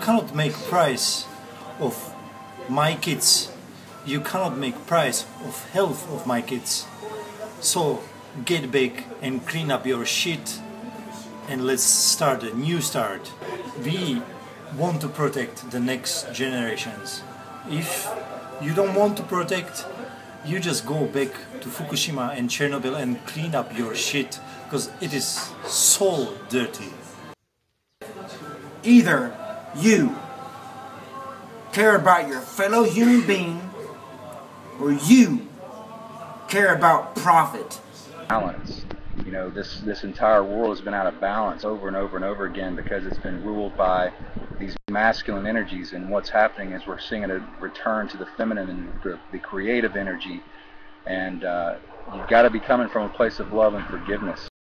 cannot make price of my kids. You cannot make price of health of my kids. So get big and clean up your shit, and let's start a new start. We want to protect the next generations. If you don't want to protect, you just go back to Fukushima and Chernobyl and clean up your shit, because it is so dirty. Either you care about your fellow human being, or you care about profit. Balance. You know, this entire world has been out of balance over and over and over again because it's been ruled by these masculine energies, and what's happening is we're seeing a return to the feminine and the creative energy, and you've got to be coming from a place of love and forgiveness.